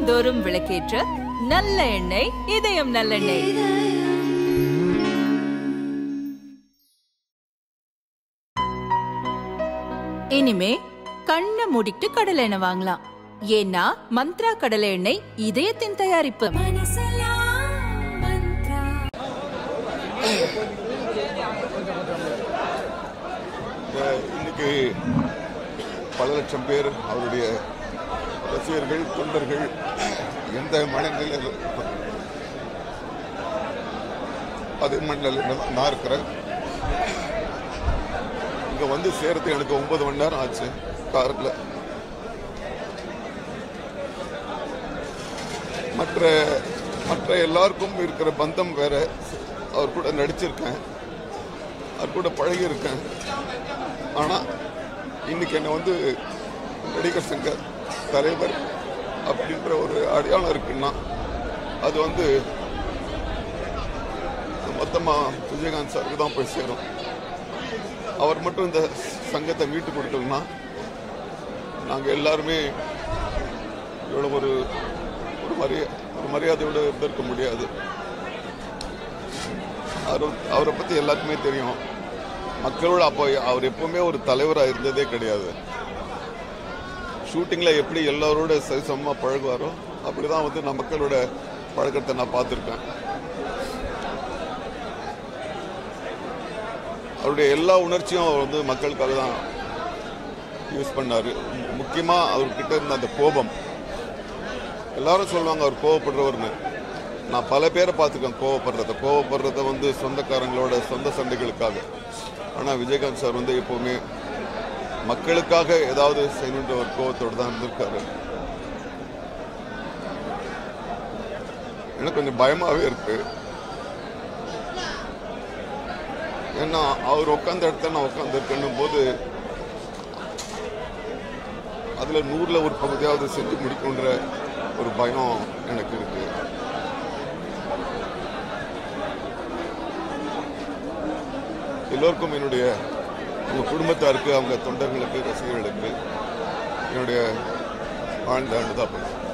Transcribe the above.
இல்லந்தோறும் விளக்கேற்ற நல்ல எண்ணெய் இதயம் நல்லெண்ணெய். இனிமே கண்ணை மூடிட்டு கடலை எண்ணெய் வாங்கலாம். ஏன்னா மந்த்ரா கடலை எண்ணெய் இதயத்தின் தயாரிப்பு. இன்னைக்கு பல லட்சம் பேர் அவருடைய ரசிகர்கள் தொண்டர்கள் எந்த மனநிலையில் அதே மனநிலையில் நான் இருக்கிறேன். இங்கே வந்து சேரத்துக்கு எனக்கு 9 மணி நேரம் ஆச்சு காரில். மற்ற எல்லாருக்கும் இருக்கிற பந்தம் வேற. அவர் கூட நடிச்சிருக்கேன், அவர் கூட பழகியிருக்கேன். ஆனால் இன்னைக்கு என்னை வந்து நடிகர் சங்க தலைவர் அப்படின்ற ஒரு அடையாளம் இருக்குன்னா அது வந்து மொத்தமாக விஜயகாந்த் சாருக்கு தான் போய் சேரும். அவர் மட்டும் இந்த சங்கத்தை மீட்டு கொடுக்கலன்னா நாங்கள் எல்லாருமே இவ்வளோ ஒரு மரியாதையோடு இருந்திருக்க முடியாது. அவரை பற்றி எல்லாருக்குமே தெரியும். மக்களோட அப்போ அவர் எப்பவுமே ஒரு தலைவராக இருந்ததே கிடையாது. ஷூட்டிங்கில் எப்படி எல்லாரோட சரிசமமாக பழகுவாரோ அப்படிதான் வந்து நான் மக்களோட பழக்கத்தை நான் பார்த்துருக்கேன். அவருடைய எல்லா உணர்ச்சியும் அவர் வந்து மக்களுக்காக தான் யூஸ் பண்ணார். முக்கியமாக அவர்கிட்ட இருந்த அந்த கோபம். எல்லாரும் சொல்லுவாங்க அவர் கோவப்படுறவர்னு. நான் பல பேரை பார்த்துருக்கேன் கோவப்படுறத வந்து சொந்தக்காரங்களோட சொந்த சண்டைகளுக்காக. ஆனால் விஜயகாந்த் சார் வந்து எப்போவுமே மக்களுக்காக ஏதாவது செய்யணுன்ற ஒரு கோவத்தோடு தான் இருந்திருக்காரு. எனக்கு கொஞ்சம் பயமாகவே இருக்கு. ஏன்னா அவர் உட்காந்த இடத்துல நான் உட்காந்துருக்கணும் போது அதில் 100ல் ஒரு பகுதியாவது செஞ்சு முடிக்குன்ற ஒரு பயம் எனக்கு இருக்கு. எல்லோருக்கும் என்னுடைய அவங்க குடும்பத்தாருக்கு, அவங்க தொண்டர்களுக்கு, ரசிகர்களுக்கு என்னுடைய ஆழ்ந்த அனுதாபம்.